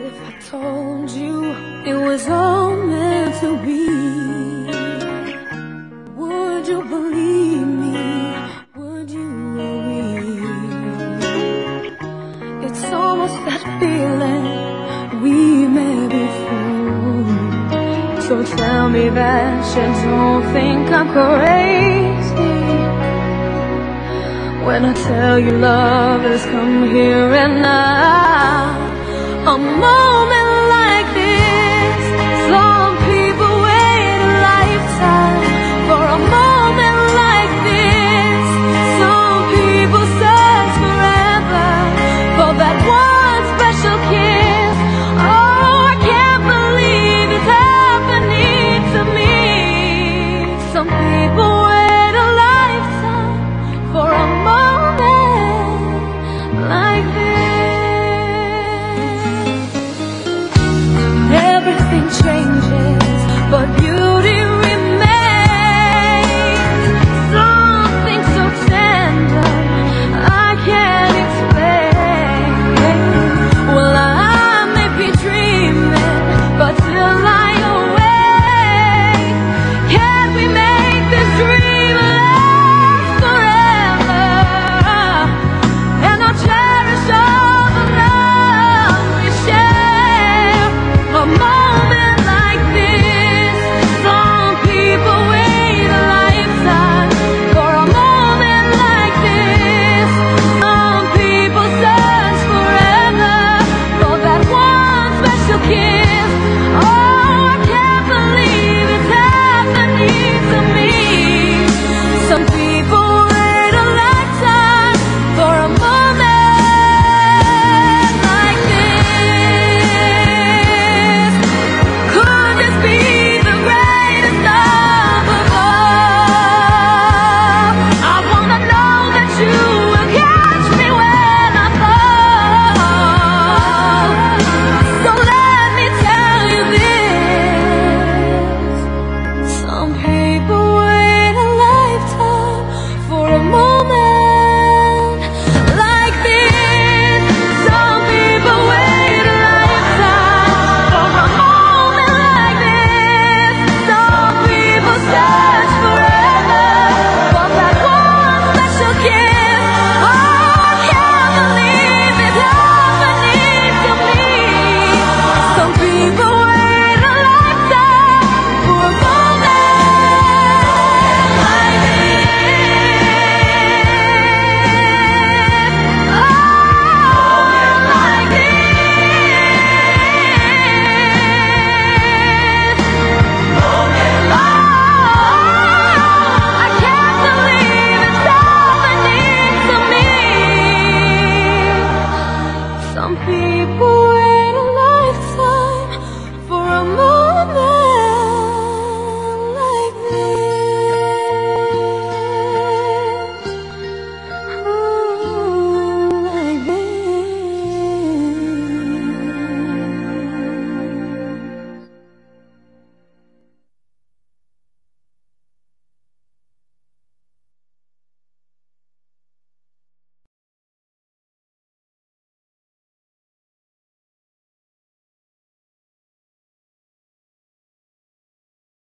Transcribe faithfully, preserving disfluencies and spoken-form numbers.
if I told you it was all meant to be? Would you believe me? Would you agree? It's almost that feeling we met before. So tell me that you don't think I'm crazy when I tell you love has come here and now. A moment